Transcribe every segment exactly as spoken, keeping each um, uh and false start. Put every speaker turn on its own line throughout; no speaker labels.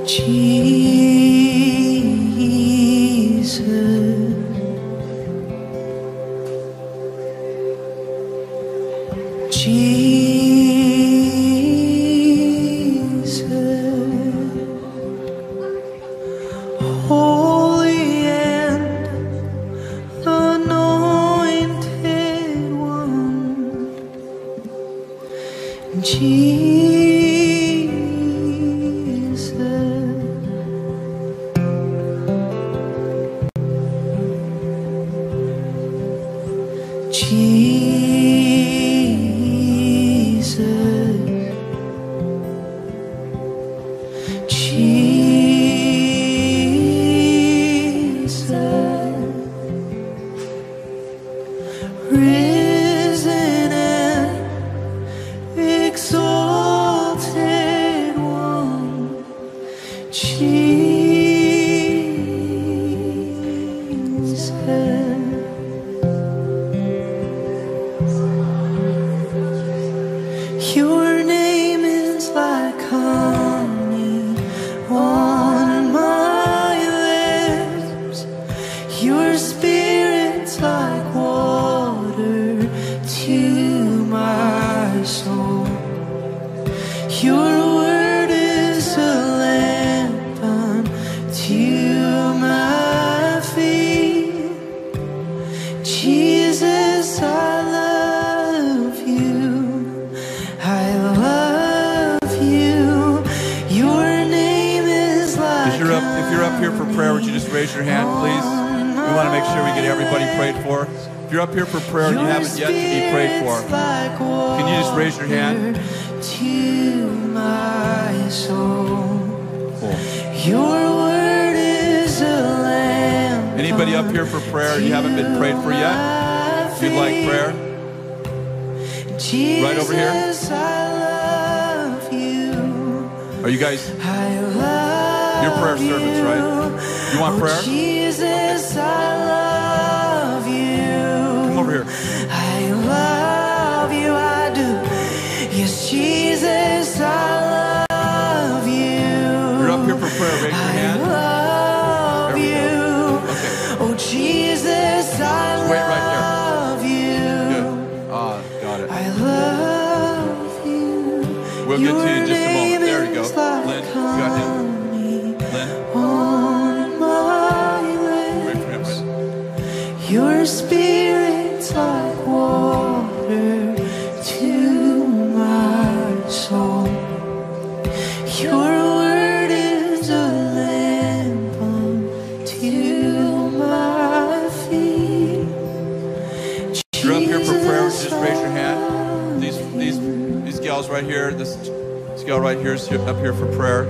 Up here for prayer.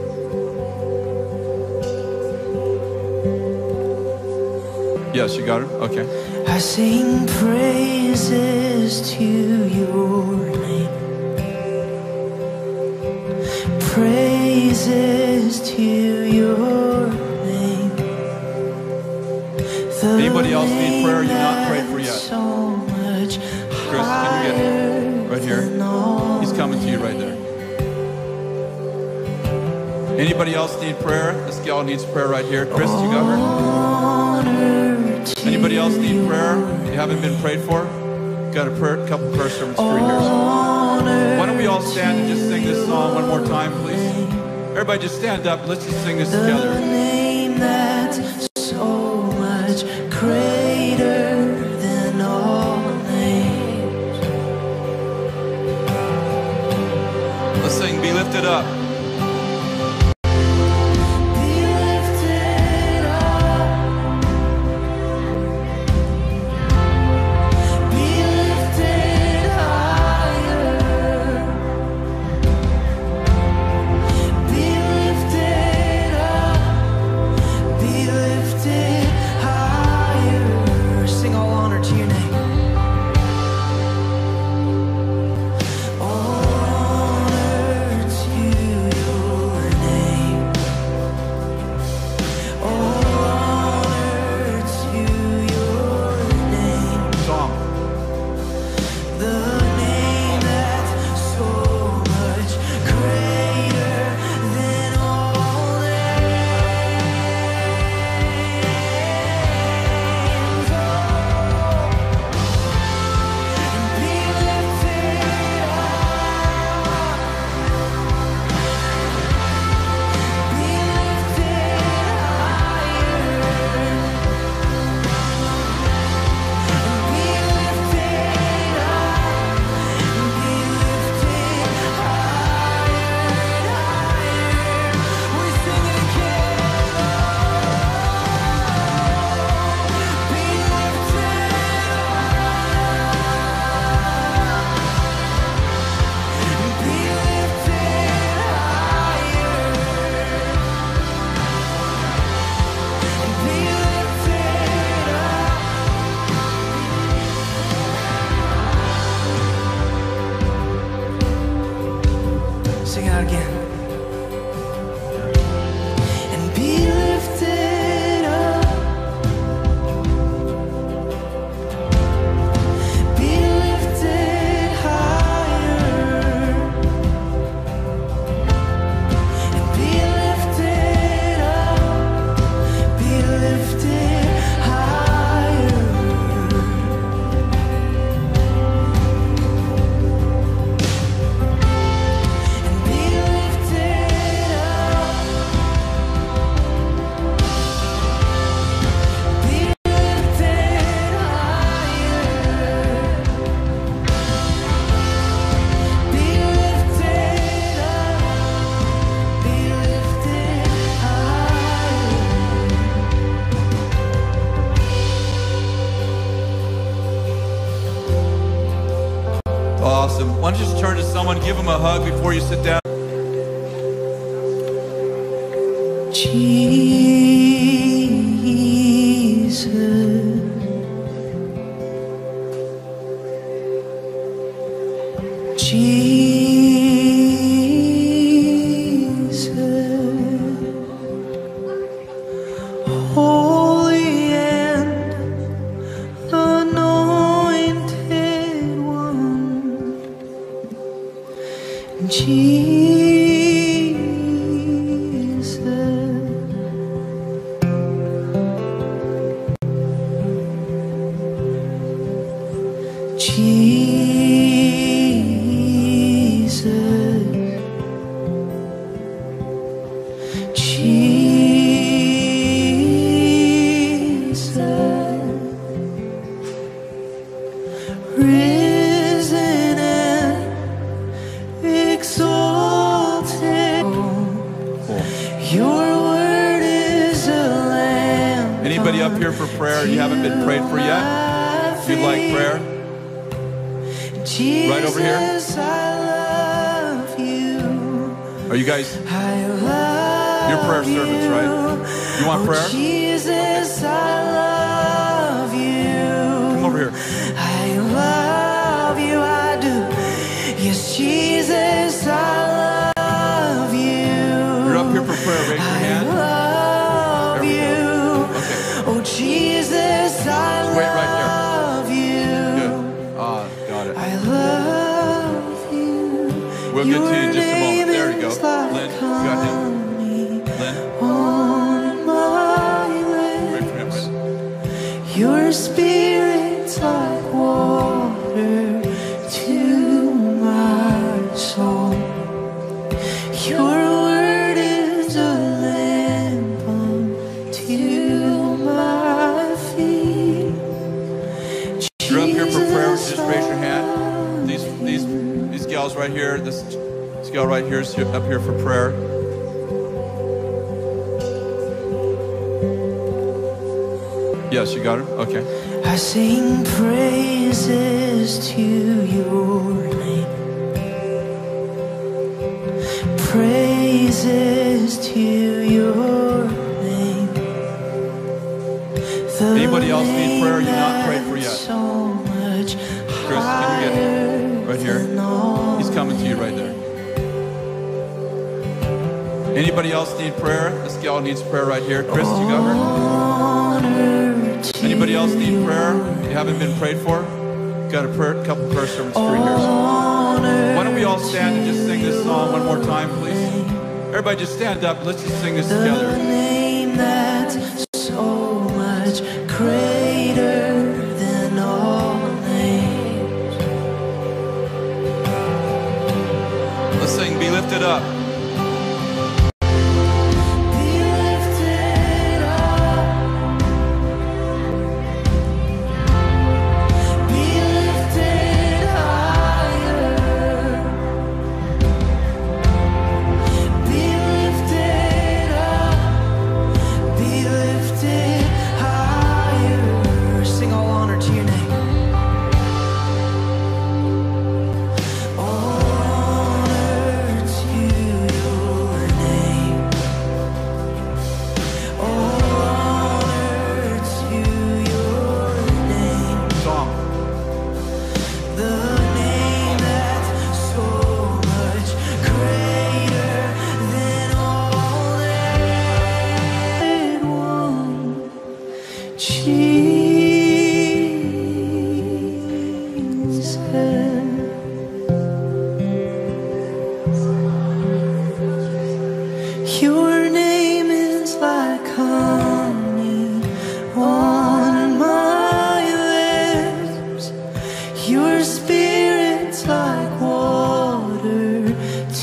Yes, you got her? Okay.
I sing praises to your name. Praises to your name. The
Anybody else need prayer you've not prayed for yet?
So much
Chris, can you get him? Right here. He's coming to you right there. Anybody else need prayer? This gal needs prayer right here. Chris, you got her? Anybody else need prayer? You haven't been prayed for? Got a prayer, couple prayer sermons free here. So why don't we all stand and just sing this song one more time, please? Everybody just stand up. Let's just sing this together.
The name that's so much greater than all names.
Let's sing Be Lifted Up.
Honor to Sing it out again. And be lifted up. Be lifted higher. And be lifted up. Be lifted higher. And be lifted up. Be lifted higher. Be lifted up. Be lifted higher.
Awesome. Why don't you just turn to someone, give them a hug before you sit down.
Jesus, Jesus, Holy and Anointed One, Jesus, Jesus, risen and exalted. Your word is a lamp.
Anybody up here for prayer you haven't been prayed for yet? If you'd like prayer,
Jesus,
right over here.
I love you.
Are you guys,
I love
you're prayer servants, right? You want
Oh,
prayer?
Jesus, I love you.
Come over here.
I love you, I do. Yes, Jesus, I love you.
You're up here for prayer. Raise your
I
hand.
love
There we
you. Oh, Jesus, I
Wait right there.
love you.
Good. Ah, got it.
I love you.
We'll get to you in just a
Your
moment. There you
name
go.
is like
Lynn, you got him.
honey
Lynn,
on my lips.
wait for him. Lynn.
Your spirit's like water to my soul. Your word is a lamp unto my feet.
You're up here for prayer. Just
Jesus,
raise your hand. These these these gals right here. This this gal right here is here- up here for prayer. Yes, you got her. Okay.
I sing praises to your name. Praises to your name. The
Anybody else need prayer you're not prayed for
name
yet?
that's so much
Chris, can you get him? Right here.
than all
He's coming to you right there. Anybody else need prayer? This gal needs prayer right here. Chris, you got her?
honor to
Anybody else need prayer you haven't been prayed for? Got a prayer, couple prayer servants free here. Why don't we all stand and just sing this song one more time, please? Everybody just stand up. Let's just sing this
the
together.
name that's so much greater than all names.
Let's sing Be Lifted Up.
Be lifted up. Be lifted higher. Be lifted up. Be lifted higher. Sing all honor to your name. Honor to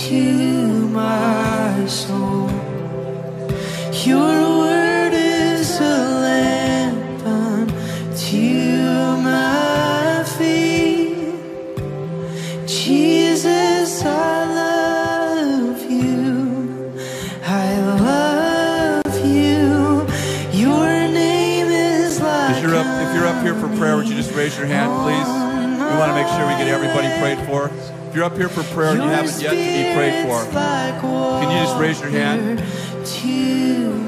to my soul. Your word is a lamp unto my feet. Jesus, I love you. I love you. Your name is like.
If you're up, if you're up here for prayer, would you just raise your hand, please? We want to make sure we get everybody prayed for. If you're up here for prayer and you haven't yet to be prayed for, can you just raise your hand?
To